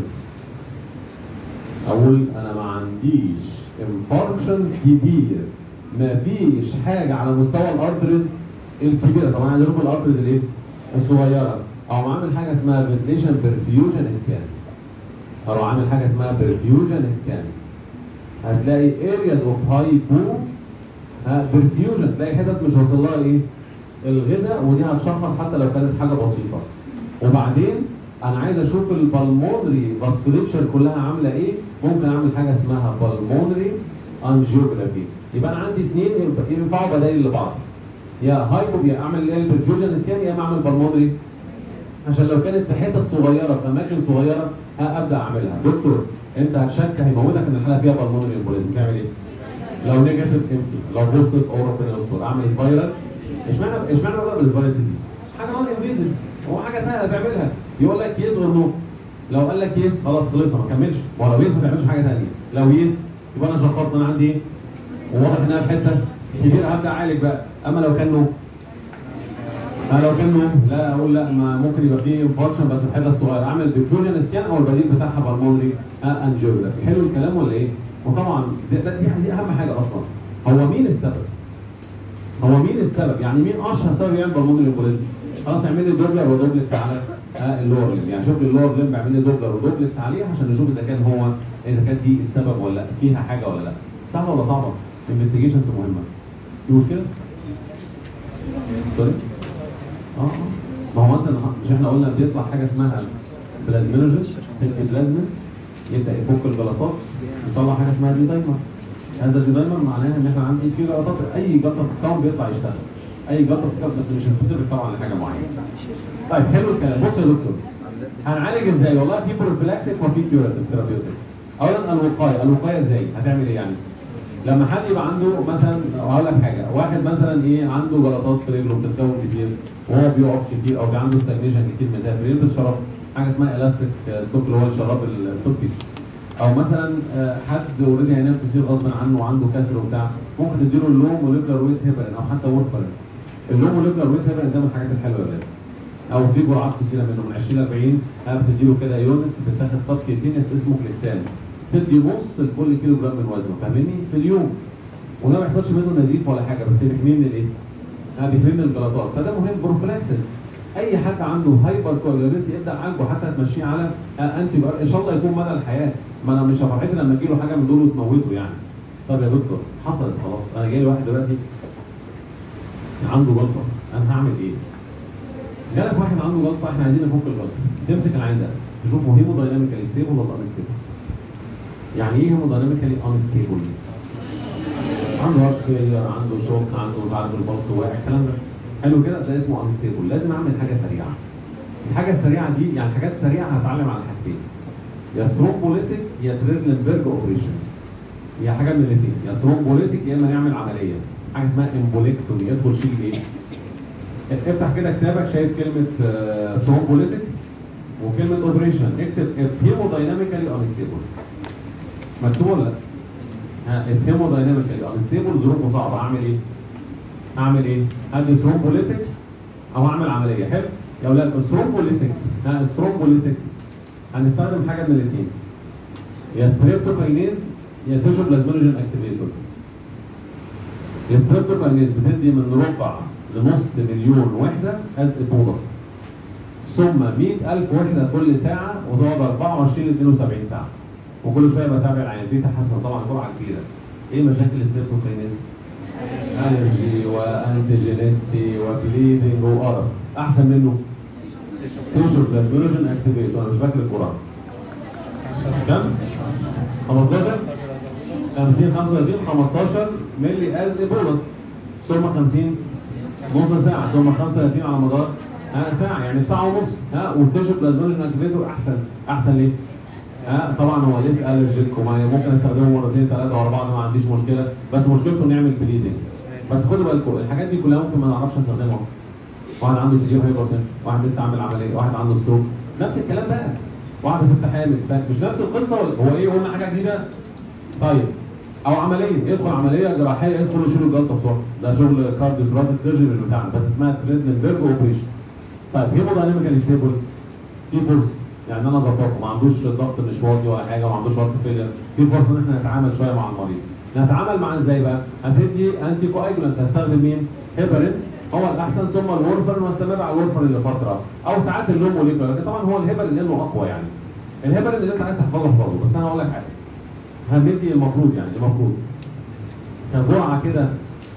Speaker 1: اقول انا ما عنديش انفاركشن كبير، ما فيش حاجه على مستوى الارتريز الكبيره. طبعا عايز اشوف الارتريز الايه؟ الصغيره، او عامل حاجه اسمها فنتليشن برفيوجن سكان، اروح عامل حاجه اسمها برفيوجن سكان. هتلاقي areas of hypo ها برفيوجن، تلاقي حتت مش واصل لها ايه؟ الغذاء، ودي هتشخص حتى لو كانت حاجه بسيطه. وبعدين انا عايز اشوف البالمونري فاسكوليتشر كلها عامله ايه، ممكن اعمل حاجه اسمها بالمونري انجيوجرافي. يبقى انا عندي اثنين ينفعوا بدايل لبعض، يا هايبو يا اعمل البرفيوجن سكان يا اما اعمل بالمونري، عشان لو كانت في حتت صغيره في اماكن صغيره ابدا اعملها. دكتور انت هتشك هيموتك ان الحاله فيها بالمونري امبوليزم، تعمل ايه؟ لو نيجاتيف امتي، لو بوزيتيف او ربنا يستر اعمل سبايرال. اشمعنى اشمعنى بقى السبايرال دي؟ حاجه نون انفيزيف، هو حاجه سهله تعملها. يقول لك يس اور نو. لو قال لك يس خلاص خلصنا ما كملش، ما لو يس ما تعملش حاجه ثانيه. لو يس يبقى انا شخصت انا عندي ايه؟ وواضح انها في حته كبيره هبدا اعالج بقى. اما لو كان نو، انا لو كان نو لا اقول لا ما ممكن يبقى فيه انفاركشن بس في حته صغيره، اعمل ديفيوجن سكان او البديل بتاعها بالمونري انجيوجرافي. حلو الكلام ولا ايه؟ وطبعا دي, دي, دي اهم حاجه اصلا. هو مين السبب؟ هو مين السبب؟ يعني مين اشهر سبب يعمل بالمونري امبوليزم؟ خلاص اعمل لي دوبلر ودوبلكس على اللور ليم، يعني شوف لي اللور ليم اعمل لي دوبلر ودوبلكس عليه عشان نشوف اذا كان هو اذا كانت دي السبب ولا لا، فيها حاجه ولا لا. سهله ولا صعبه؟ انفستيجيشنز مهمه. في مشكله؟ سوري؟ اه ما هو مثلا مش احنا قلنا بيطلع حاجه اسمها بلازمينوجين، سلك بلازمين يبدا يفك الجلطات يطلع حاجه اسمها دي دايمر. هذا الدي دايمر معناها ان احنا عندي في جلطات، اي جلطه في الكون بيطلع يشتغل، اي جلطه في الكون بس مش سبيسيفيك طبعا لحاجه معينه. طيب حلو الكلام. بص يا دكتور هنعالج ازاي؟ والله في بروفيلاكتيك وفي كيوراتيف ثيرابيوتيك. اولا الوقايه، الوقايه ازاي؟ هتعمل ايه يعني؟ لما حد يبقى عنده مثلا هقول لك حاجه، واحد مثلا ايه عنده جلطات في رجله بتتكون كتير وهو بيقف كتير او عنده ستاجنيشن كتير مسافر، يلبس شراب حاجه اسمها الاستيك ستوك اللي هو الشراب الطبي. او مثلا حد اوريدي هينام كتير غصب عنه وعنده كسر وبتاع، ممكن تديله اللو موليكولار ويت هيبرين او حتى وورفرين. اللو موليكولار ويت هيبرين ده من الحاجات الحلوه يا ولاد. او في جرعات كتيره منه من عشرين ل أربعين بتديله كده يونس بتاخد سب كيتينيس اسمه كليكسان، تدي نص لكل كيلو جرام من وزنه، فاهمني؟ في اليوم. وده ما يحصلش منه نزيف ولا حاجه بس بيحميه من الايه؟ بيحمي من الجلطات، فده مهم بروفلاكسس. اي حد عنده هايبر كوagulability يبدا عالجه حتى تمشيه على انتي ان شاء الله يكون مدى الحياه. ما انا مش فرحتي لما تجي له حاجه من دول وتموته يعني. طب يا دكتور حصلت خلاص، انا جاي لي واحد دلوقتي عنده جلطه، انا هعمل ايه؟ جالك واحد عنده جلطه، احنا عايزين نفك الجلطه، تمسك العين ده تشوفه هيمودايناميكالي ستيبل ولا انستيبل. يعني ايه هيمودايناميكالي انستيبل؟ عنده هارت فيلير، عنده شوك، عنده مش عارف البلس واقع، الكلام ده حلو كده، ده اسمه انستيبل. لازم اعمل حاجه سريعه. الحاجه السريعه دي يعني الحاجات السريعه هتعلم على حاجتين، يا ثرومبوليتيك يا تريدلنبرج اوبريشن، يا حاجه من الاثنين، يا ثرومبوليتيك يا اما نعمل عمليه حاجه اسمها امبوليكتومي، يدخل شيل ايه؟ افتح كده كتابك، شايف كلمه ثرومبوليتيك وكلمه اوبريشن، اكتب هيمودايناميكالي انستيبل. مكتوب ولا لا؟ ها هيمودايناميكالي انستيبل ظروفه صعبه، اعمل ايه؟ اعمل ايه؟ ادي ثرومبوليتيك او اعمل عمليه. حلو يا اولاد. الثرومبوليتيك ها الثرومبوليتيك هنستخدم حاجه من الاثنين، يا ستريبتوكاينيز يا تيشو بلازمينوجين اكتيفيتور. الستريبتوكاينيز بتدي من ربع لنص مليون وحده از بولس، ثم مئة ألف وحده كل ساعه وتقعد أربعة وعشرين ل اثنين وسبعين ساعه، وكل شويه بتابع العين في تحسن طبعا جرعه كبيره. ايه مشاكل الستريبتوكاينيز؟ الرجي وانتيجينيستي وبليدنج وقرف. احسن منه تيشو بلازمينوجين اكتيفيتور. انا مش فاكر الجرعه كم؟ خمستاشر خمسين خمسة وثلاثين خمستاشر مللي از بولس، ثم خمسين نص ساعه، ثم خمسة وثلاثين على مدار ها ساعه، يعني ساعه ونص. ها والتيشو بلازمينوجين اكتيفيتور احسن. احسن ليه؟ ها طبعا هو ليس الرجيك وممكن استخدمه مرتين ثلاثه ورا بعض ما عنديش مشكله، بس مشكلته انه يعمل بليدنج. بس خدوا بالكم الحاجات دي كلها ممكن ما نعرفش نستخدمها. واحد عنده سيفير هايبرتنشن، واحد لسه عامل عمليه، واحد عنده ستروك، نفس الكلام بقى. واحده ست حامل، مش نفس القصه ولا هو ايه؟ قلنا حاجه جديده؟ طيب او عمليه، يدخل عمليه جراحيه، يدخل يشيلوا الجلطه بسرعه، ده شغل كارديو ثوراسيك سيرجري مش بتاعنا، بس اسمها تريدلنبرج اوبريشن. طيب هيمودايناميكالي ستيبل في فرصه، يعني انا ظبطه ما عندوش ضغط مش واطي ولا حاجه وما عندوش هارت فيلير، في فرصه ان احنا نتعامل شويه مع المريض. نتعامل معاه ازاي بقى؟ هتدي انتي كواجولانت، هستخدم مين؟ هيبرين هو الاحسن، ثم الورفرين واستمر على الورفرين لفتره، او ساعات اللوم موليكولار، لكن طبعا هو الهيبرين لانه اقوى يعني. الهيبرين اللي انت عايز تحفظه احفظه، بس انا هقول لك حاجه. هندي المفروض يعني المفروض كجرعه كده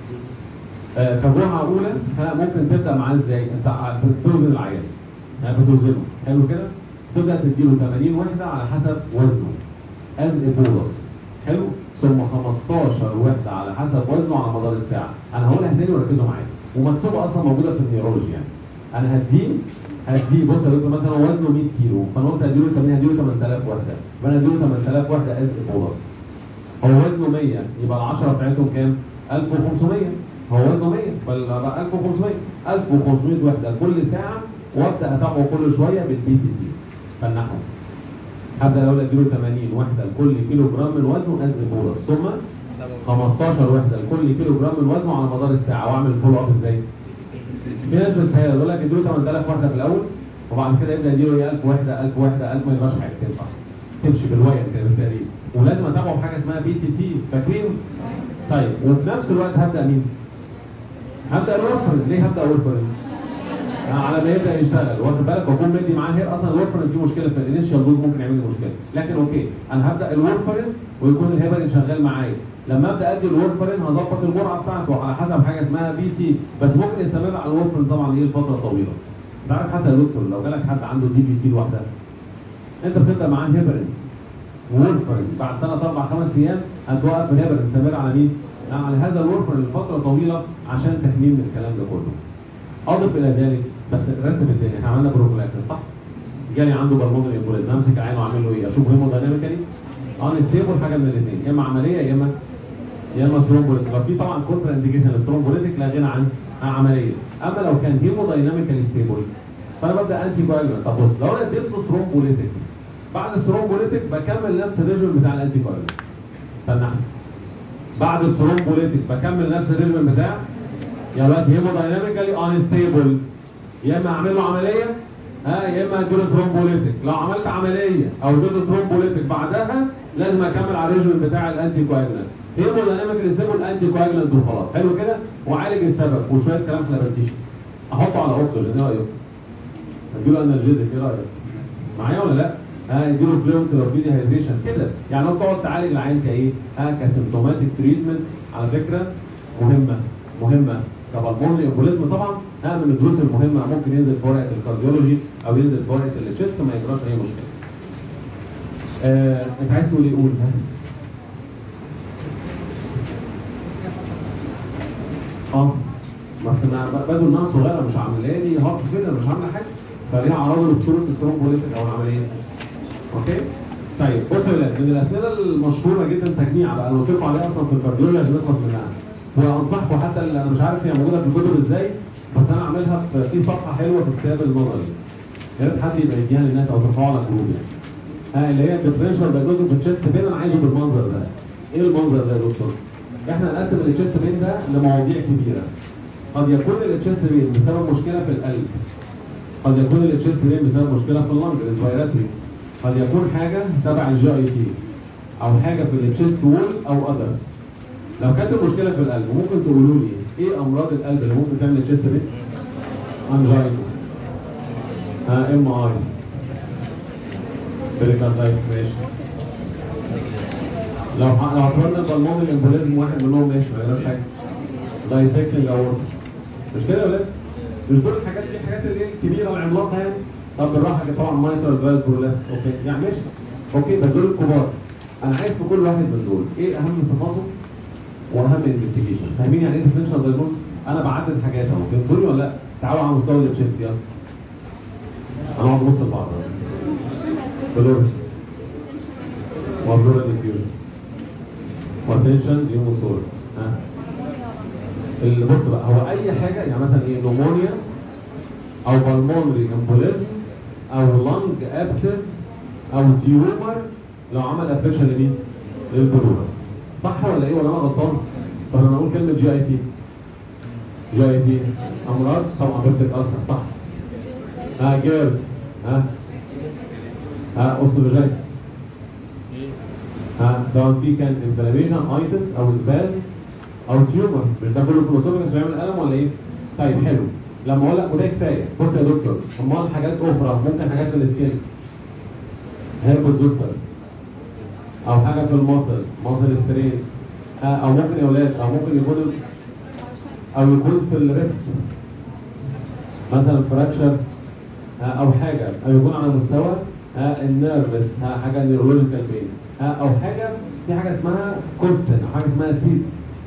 Speaker 1: آه كجرعه اولى ممكن تبدا معاه ازاي؟ انت بتوزن العيان، يعني بتوزنه حلو كده، تبدا تديله ثمانين وحده على حسب وزنه از بولس، حلو، ثم خمستاشر وحده على حسب وزنه على مدار الساعه. انا هقولها تاني وركزوا معايا، ومكتوبه اصلا موجوده في النيورولوجي يعني. انا هديه هديه بص يا دكتور مثلا وزنه مية كيلو، فانا قلت هديله ثمانية، هديله ثمانية آلاف وحده، فانا هديله ثمانية آلاف وحده از بولس. هو وزنه مية، يبقى ال عشرة بتاعتهم كام؟ ألف وخمسمية. هو وزنه مية فيبقى ألف وخمسمية، ألف وخمسمية وحده كل ساعه، وابدا اتابعه كل شويه بالبي تي تي. فالنحو هبدا الاول اديله ثمانين وحده لكل كيلو جرام من وزنه از بولس، ثم خمستاشر وحده لكل كيلو جرام من وزنه على مدار الساعه، واعمل فولو اب ازاي؟ في ناس بس هي يقول لك اديله ثمانية آلاف وحده في الاول، وبعد كده يبدا يديله ايه ألف وحده ألف وحده ألف، ما يبقاش حاجه تنفع تمشي بالوية كده بالتقريب، ولازم اتابعه بحاجه اسمها بي تي تي، فاكرين؟ طيب وفي نفس الوقت هبدا مين؟ هبدا الورفرين. ليه هبدا الورفرين؟ على ما يبدا يشتغل، واخد بالك؟ بكون مدي معاه هير اصلا الورفرين فيه مشكله في الانيشال دوز ممكن يعمل لي مشكله، لكن اوكي انا هبدا الورفرين ويكون الهيبرين شغال معايا. لما ابدا ادي الورفرين هظبط الجرعه بتاعته على حسب حاجه اسمها بي تي، بس ممكن يستمر على الورفرين طبعا ايه لفتره طويله. انت عارف حتى يا دكتور لو جالك حد عنده دي بي تي لوحدها، انت بتبدا معاه هيبرين وورفرين، بعد ثلاث اربع خمس ايام هتوقف الهيبرين تستمر على مين؟ على هذا الورفرين لفتره طويله عشان تحميه من الكلام ده كله. اضف الى ذلك بس رتب الدنيا، احنا عملنا بروفلاكسس صح؟ جالي عنده بالمونري امبوليزم، امسك عينه واعمل له ايه؟ اشوف هيمودايناميكالي انستيبل حاجه من الاثنين، يا اما عمليه يا اما يا اما ثرومبوليتيك. لو في طبعا كونترا انديكيشن للثرومبوليتيك لا غنى عن عمليه، اما لو كان هيمودايناميكالي ستيبل فانا ببدا انتي كواجولانت. طب بص لو انا اديت له ثرومبوليتيك بعد الثرومبوليتيك بكمل نفس الريجيم بتاع الانتي كواجولانت. فالنحو بعد الثرومبوليتيك بكمل نفس الريجيم بتاع يا ولاد هيمودايناميكالي انستيبل، يا اما اعمل له عمليه ها يا اما اديله ثرومبوليتيك. لو عملت عمليه او اديته ثرومبوليتيك بعدها لازم اكمل على الريجيم بتاع الانتي كواجولانت. هيمودايناميكال ستيبل انتي كواجلانت وخلاص، حلو كده، وعالج السبب وشويه كلام خلابنتيشن. احطه على اكسجين، ايه رايك؟ اديله انالجيزك، ايه رايك؟ معايا ولا لا؟ ها اديله فلويدز لو في ديهايدريشن كده، يعني هو بتقعد تعالج العين كايه؟ ها كسيمتوماتيك تريتمنت، على فكره مهمه مهمه كبالمونري امبوليزم طبعا، ها من الدروس المهمه، ممكن ينزل في ورقه الكارديولوجي او ينزل في ورقه التشيست، ما يجراش اي مشكله. آه، انت عايز تقول ايه؟ قول. اه بس انا بدو انها صغيره، مش عامله لي هارت كده، مش عامله حاجه، فليها اعراض الدكتور الثرومبوليتيك او العمليه. اوكي؟ طيب بصوا يا ولاد، من الاسئله المشهوره جدا تجميع بقى، انا قلت لكم عليها اصلا في الكارديولوجي عشان نخلص منها. وانصحكم حتى اللي انا مش عارف هي موجوده في الكتب ازاي، بس انا عاملها في في صفحه حلوه في كتاب النظري. يا ريت حد يبقى يديها للناس او ترفعها على الجروب يعني. ها اللي هي الديفرنشال دايجنوستيك في التشيست بين، انا عايزه بالمنظر ده. ايه المنظر ده يا دكتور؟ احنا نقسم التشيست بين ده لمواضيع كبيره. قد يكون التشيست بين بسبب مشكله في القلب. قد يكون التشيست بين بسبب مشكله في اللنج الريسبيراتوري. قد يكون حاجه تبع الجي اي تي. او حاجه في التشيست وول او اذرز. لو كانت المشكله في القلب ممكن تقولوا لي ايه امراض القلب اللي ممكن تعمل تشيست بين؟ انجاينا. ها ام اي. بريكاردايتس، ماشي. لو لو اعتبرنا البلمونري امبوليزم واحد منهم ماشي، ما يجراش حاجه. دايسكتنج اورتا. مش كده يا ولاد؟ مش دول الحاجات دي الحاجات اللي هي الكبيره والعملاقه يعني؟ طب بالراحه كده، طبعا مايترال فالف برولابس، اوكي يعني ماشي. اوكي بس دول الكبار. انا عايز في كل واحد من دول ايه اهم صفاته واهم انفستيجيشن. فاهمين يعني ايه ديفرنشال دايجنوز؟ انا بعدد حاجات اهو، فهمتوني ولا لا؟ تعالوا على مستوى التشيست يلا. هنقعد نبص لبعض. فلورس وبلورال ديفيوجن وتنشن يوموثوركس. ها اللي بص بقى، هو اي حاجه يعني مثلا ايه، نمونيا او بالمونري امبوليزم او لانج ابسس او تيومر لو عمل افكشن لمين؟ للبلورال. صح ولا ايه ولا انا غلطان؟ طب انا اقول كلمه جي اي تي. جي اي تي امراض طبعا بيبتيك ألسر، صح؟ ها جيرز، ها ها اوسولوجيتس، ها سواء في كان انفلاميشن ايتس او سباز او تيومر، مش ده كله كلوسوميكس بيعمل الم ولا ايه؟ طيب حلو، لما اقول لك وده كفايه، بص يا دكتور، امال حاجات اخرى ممكن حاجات في السكين، هيربس زوستر او حاجه في المصل، مصل سترين، او ممكن يا اولاد او ممكن يكون او يكون في الريبس مثلا فراكشر او حاجه، او يكون على مستوى النيرفس، حاجه نيورولوجيكال بين، او حاجه في حاجه اسمها كوستن او حاجه اسمها تيتس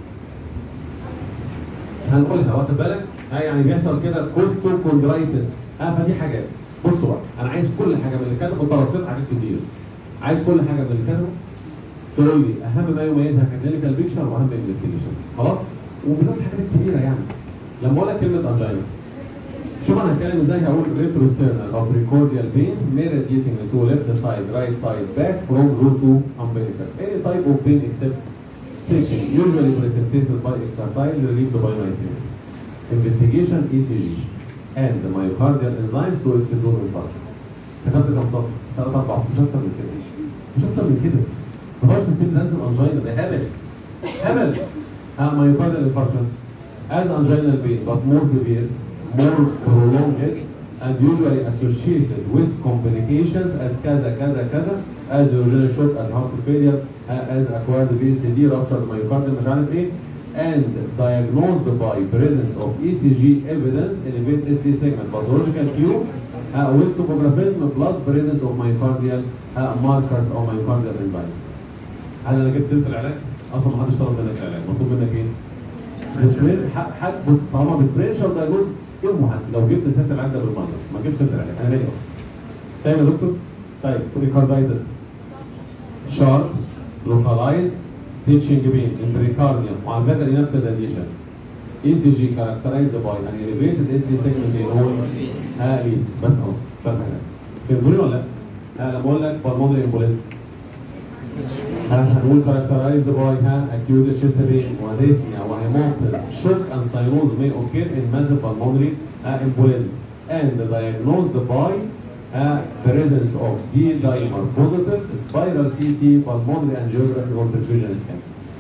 Speaker 1: هنقولها، واخد بالك؟ ها يعني بيحصل كده كوستو كوندرايتس. ها فدي حاجات. بصوا بقى، انا عايز كل حاجه من اللي كاتبه، كنت رصيت حاجات كتير. عايز كل حاجه من اللي كاتبه تقول لي اهم ما يميزها ككلينيكال بيكشر واهم انفستيجيشن، خلاص؟ وبالذات الحاجات الكبيره يعني. لما اقول لك كلمه انجينا، شوف انا هتكلم ازاي، هقول ريتروسترنال او بريكورديال بين ميريديتنج تو ليفت سايد رايت سايد باك فروم روت تو امبليكس. Any type of pain except stitching usually precipitated by exercise relieved by nitrogen. Investigation E C G and the myocardial enzymes to explore infarction. كتبت كام سطر؟ ثلاث اربع، مش اكتر من كده. مش اكتر من كده. ما تقدرش تكتب لازم انجينا، ده هبل. هبل. ها myocardial infarction as anginal pain but more severe, more prolonged and usually associated with complications as كذا كذا كذا as urinary shock, as heart failure, as acquired V C D, ruptured myocardium, مش عارف ايه, and diagnosed by presence of E C G evidence, elevated S T segment, pathological cue, uh, with topographism plus presence of myocardial uh, markers or myocardial enzymes. هل انا جبت سيره العلاج؟ اصلا ما حدش طلب منك العلاج، مطلوب منك ايه؟ حد طالما بالفرنشال دايجنوز يوم واحد، لو جبت سيره العلاج ده بالمنظر، ما جبتش سيره العلاج، انا مالي اصلا. فاهم يا دكتور؟ طيب بريكاردايتس شارب لوكالايز ستيتشنج بين البريكارديوم وعلى فكره دي نفس الراديشن. اي سي جي كاركترايزد باي ان اليفيتد اس تي سيجمنت هو ها ليدز بس اهو، فاهم حاجه؟ فهمتوني ولا لا؟ ها لما اقول لك بالمونري امبوليزم هنقول characterized by ها acute chest pain وdyspnea وهيموبتس shock and cyanosis may occur in massive pulmonary uh, embolism and diagnosed by uh, presence of D-dimer positive spiral C T pulmonary angiography or perfusion scan.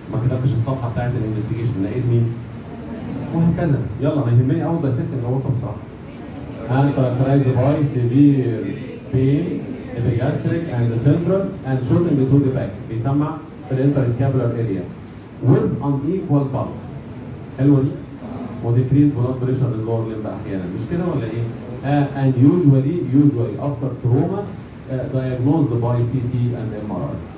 Speaker 1: ما كتبتش الصفحه بتاعت الانفستيجيشن، لقيت مين؟ وهكذا. يلا انا يهمني اول دايسكت الغلطه بصراحه. and characterized by severe pain in the gastric and the central and shooting to the back. بيسمع في الانترسكابولار area with unequal pulse. حلوه دي؟ وديكريز blood pressure in lower limb احيانا، مش كده ولا ايه؟ uh, and usually usually after trauma uh, diagnosed by C T and M R I.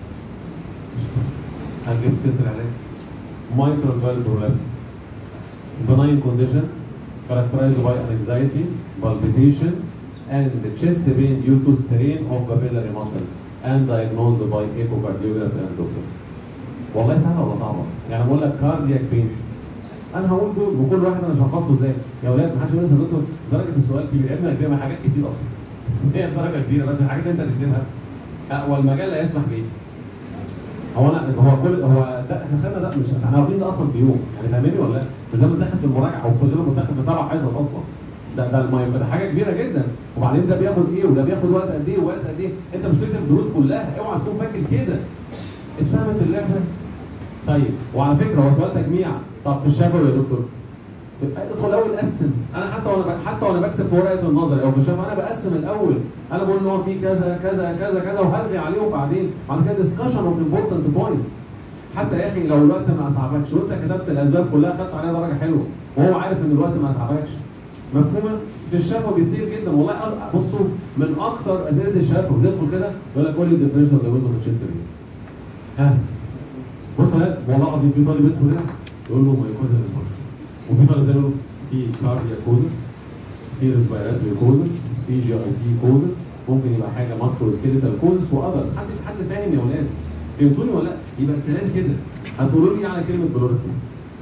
Speaker 1: هنجيب ست العلاج. mitral valve prolapse. benign condition characterized by anxiety, palpitation, and the chest pain due to strain of papillary muscle and diagnosed by echocardiography and doctor. والله سهله ولا صعبه؟ يعني بقول لك كاردياك بين. انا هقول دول وكل واحد انا شخصته ازاي؟ يا اولاد ما حدش يقول لي يا دكتور درجه السؤال كبيره، يا ابني هكتبها حاجات كتير اصلا. هي درجه كبيره بس الحاجات اللي انت تكتبها والمجال لا يسمح بيه. هو انا هو كل هو ده احنا خدنا ده مش احنا واخدين ده اصلا في يوم، يعني فاهمني ولا لا؟ مش ده متاخد في المراجعه وكلنا متاخد في سبع حصص اصلا. ده ده المهم ده حاجه كبيره جدا، وبعدين ده بياخد ايه وده بياخد وقت قد ايه ووقت قد ايه؟ انت مش تكتب الدروس كلها، اوعى تكون فاكر كده. اتفهمت اللعبه؟ طيب وعلى فكره هو سؤال تجميع، طب في الشفوي يا دكتور ادخل الاول قسم، انا حتى وانا حتى وانا بكتب في ورقه النظري او في الشفوي انا بقسم الاول، انا بقول ان هو في كذا كذا كذا كذا وهلغي عليهم بعدين، بعد كده ديسكشن اوف امبورتنت بوينتس. حتى يا اخي لو الوقت ما اسعفكش وانت كتبت الاسباب كلها خدت عليها درجه حلوه وهو عارف ان الوقت ما اسعفكش. مفهومه؟ في الشفوي بيصير جدا والله. بصوا من اكتر اسئله الشفوي بتدخل كده يقول لك قول لي الديفرنشال ده ويندو في الشيست بين. ها بص يا والله العظيم في طالب يدخل هنا يقول له مايكوزال انفاركشن، وفي طالب تاني يقول له في كاردياك كوزس، في ريسبيراتوري كوزس، في جي اي تي كوزس، ممكن يبقى حاجه ماسكولو سكيليتال كوزس واذرز. حد حد فاهم يا ولاد؟ فهمتوني ولا لا؟ يبقى الكلام كده. هتقولوا لي على كلمه بلورسي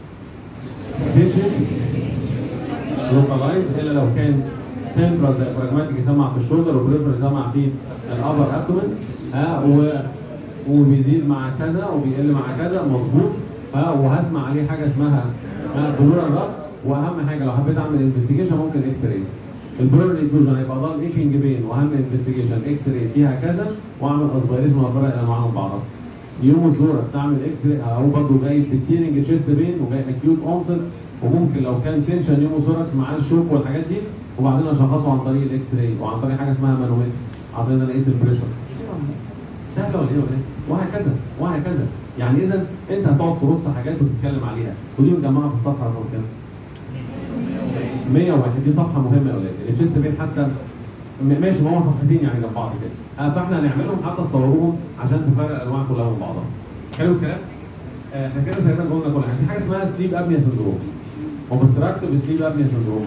Speaker 1: سبيشال لوكالايز الا لو كان سنترال دايفراجماتيك يسمع في الشولدر وبريفر يسمع في الابر ابدومن، ها و وبيزيد مع كذا وبيقل مع كذا مظبوط، ها وهسمع عليه حاجه اسمها بلورال راب، واهم حاجه لو حبيت اعمل انفستيجيشن ممكن اكس راي. البلورال انفيوجن هيبقى ضل ايكينج بين واهم انفستيجيشن اكس راي فيها كذا واعمل اسبيريشن وافرق الى معاهم بعضها. يوم ثوركس اعمل اكس راي اهو برضه جاي بتيرنج تشيست بين وجاي اكيوت اونست، وممكن لو كان تنشن يوم ثوركس معاه الشوك والحاجات دي، وبعدين اشخصه عن طريق الاكس راي وعن طريق حاجه اسمها مانومتر عن طريق ان انا اقيس البريشر. سهله ولا ايه ولا ايه؟ وهكذا وهكذا. يعني اذا انت هتقعد ترص حاجات وتتكلم عليها، ودي مجمعه في الصفحه رقم كام؟ مية وواحد. دي صفحه مهمه يا اولاد. التشيست بين حتى ماشي ما هو صفحتين يعني جنب بعض كده، آه فاحنا هنعملهم حتى تصوروهم عشان تفرق الانواع كلها من بعضها. حلو الكلام؟ احنا كده تقريبا قلنا كل حاجه. في حاجه اسمها سليب ابنيا سندروم. اوبستراكتيف سليب ابنيا سندروم.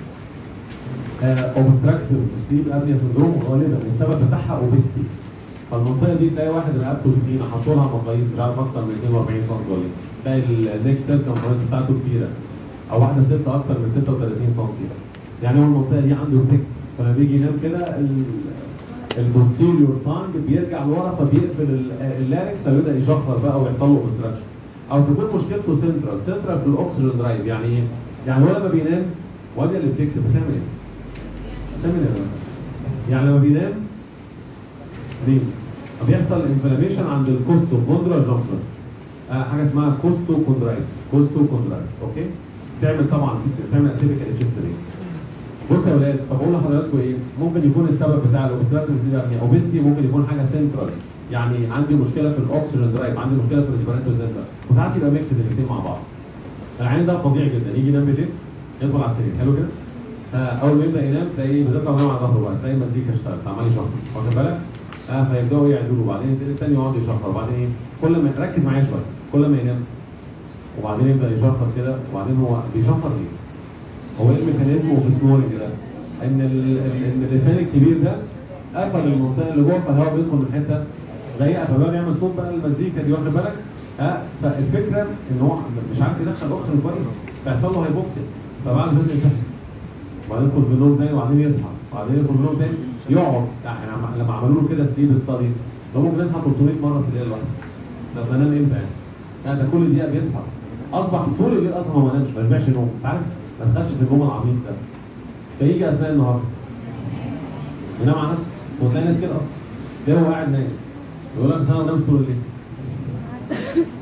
Speaker 1: اوبستراكتيف سليب ابنيا سندروم غالبا السبب بتاعها اوبستي. فالمنطقه دي تلاقي واحد رقبته تخينه حطوا لها مقاييس مش عارف اكتر من اتنين واربعين سم ولا ايه، تلاقي النيك سيركمفرنس بتاعته كبيره، او واحده ست اكتر من ستة وتلاتين سم. يعني هو المنطقه دي عنده ثيك، فلما بيجي ينام كده البوستيريور تانج بيرجع لورا فبيقفل اللاركس فبيبدا يشخر بقى ويحصل له اوبستراكشن. او تكون مشكلته سنترال، سنترال في الاكسجين درايف. يعني ايه؟ يعني هو لما بينام وادي اللي بتكتب بتعمل ايه؟ بتعمل ايه؟ يعني لما بينام ليه؟ بيحصل انفلاميشن عند الكوستو كوندرا جانكشن. آه حاجه اسمها كوستو كوندرايتس، كوستو كوندرايتس، اوكي؟ تعمل طبعا تعمل اتيبيكال تشيست بين. بصوا يا اولاد فبقول لحضراتكم ايه؟ ممكن يكون السبب بتاع الاوبستراكتيف سليب ابنيا اوبستي، ممكن يكون حاجه سنترال، يعني عندي مشكله في الاكسجين درايف، عندي مشكله في الريسبيراتوري سنتر، وساعات يبقى ميكس الاثنين مع بعض. العين ده فظيع جدا، يجي ينام بالليل يدخل على السرير، حلو كده؟ آه اول ما يبدا ينام تلاقيه بيطلع نايم على ظهره بقى، تلاقي المزيكا اشتغلت عمال يشخر، واخد بالك؟ اه فيبداوا يعدلوا له، وبعدين التاني يقعد يشخر، وبعدين ايه؟ كل ما ركز معايا شويه، كل ما ينام وبعدين يبدا يشخر كده، وبعدين هو بيشخر ليه؟ هو ايه الميكانيزم اوف سنورنج ده؟ ان ان اللسان الكبير ده قفل المنطقه اللي جوه فالهواء بيدخل من حته ضيقه فبقى بيعمل صوت بقى المزيكا دي، واخد بالك؟ ها فالفكره ان هو مش عارف يدخل اكسجين كويس فيحصل له هايبوكسيا، فبعد كده يصحى وبعدين يدخل في النوم تاني وبعدين يصحى وبعدين يدخل في النوم تاني يقعد. يعني لما عملوا له كده سليب ستادي ده ممكن يصحى تلتمية مره في الليل الواحد. طب نام امتى يعني؟ يعني ده كل دقيقه بيصحى، اصبح طول الليل اصلا ما نامش، ما شبعش نوم، عارف؟ ما دخلش في النوم العميق ده. فيجي اثناء النهار ينام على نفسه، وتلاقي ناس كده اصلا تلاقيه هو قاعد نايم يقول لك انا ما بنامش طول الليل.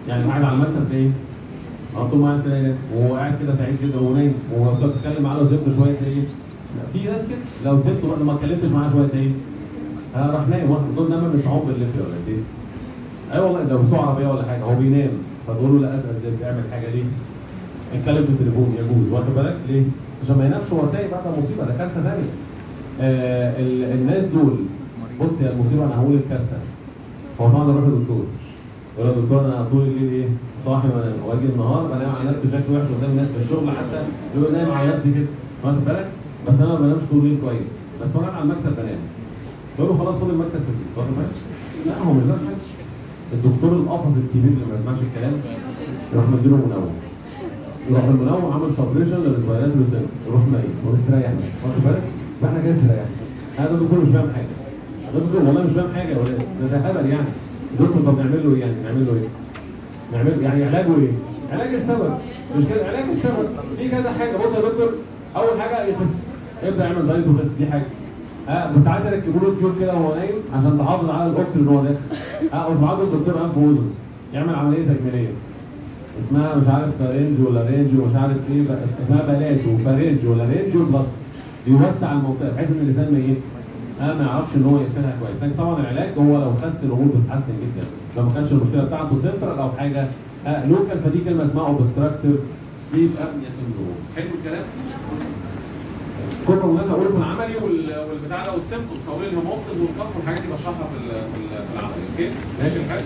Speaker 1: يعني قاعد على المكتب ايه؟ اه طول ما قاعد كده ينام وهو قاعد كده سعيد جدا ونايم وبتقعد تتكلم معاه لو سبته شويه ايه؟ في ناس كده لو سبته بقى ما اتكلمتش معاه شويه ايه؟ ها راح نايم واحد دول نام من صعوبه اللي فيه ولا ايه؟ اي والله ده بسوق عربيه ولا حاجه هو بينام فتقول له لا ازاز بيعمل حاجه ليه؟ اتكلم في التليفون يجوز واخد بالك ليه؟ عشان ما ينامش وهو سايق بقى ده مصيبه ده كارثه ثانيه. آه الناس دول بص يا المصيبه انا هقول الكارثه. هو طبعا اروح للدكتور يقول له يا دكتور انا طول الليل ايه؟ صاحي وانام واجي النهار بنام على نفسي بشكل وحش قدام الناس في الشغل حتى يقول نايم على نفسي كده واخد بالك؟ بس انا ما بنامش طول الليل كويس بس وانا على المكتب بنام. يقول له خلاص خد المكتب في البيت واخد بالك؟ لا هو مش ده الحل. الدكتور القفص الكبير اللي ما يسمعش الكلام يروح مديله منوم. يروح المنوم عامل سبريشن للريسبيرات والسنس يروح ميت ومستريح واخد بالك؟ فاحنا كده استريحنا. هذا الدكتور مش فاهم حاجه. الدكتور والله مش فاهم حاجه يا ولاد ده ده هبل يعني. الدكتور طب نعمل له ايه يعني؟ نعمل له ايه؟ نعمل يعني علاجه ايه؟ علاج السبب مش كده علاج السبب في كذا حاجه بص يا دكتور اول حاجه يخس يبدا يعمل دايت ويخس دي حاجه. اه وساعات يركبوا له تيوب كده وهو نايم عشان تحافظ على الاكسجين اللي هو داخل. اه وبعد الدكتور انف واذن يعمل عمليه تجميليه اسمها مش عارف فارنج ولا رينج ومش عارف ايه اسمها بلات وفارنج ولا رينج وبلس يوسع المنطقه بحيث ان اللسان ما ايه؟ اه ما يعرفش ان هو يقفلها كويس. لكن طبعا العلاج هو لو خس الامور بتتحسن جدا لو ما كانش المشكله بتاعته سنترال او حاجه آه لوكال فدي كلمه اسمها اوبستراكتيف سليب ابنيا سندروم. حلو الكلام؟ كل اللي انا هقوله في العملي والبتاع ده والسيمبتومز هقول الهيموبسيس والكف والحاجات دي بشرحها في في العملي اوكي؟ ماشي الحال؟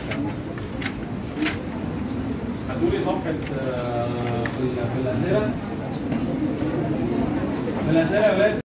Speaker 1: هتقولي صفحه في الاسئله في الاسئله يا ولاد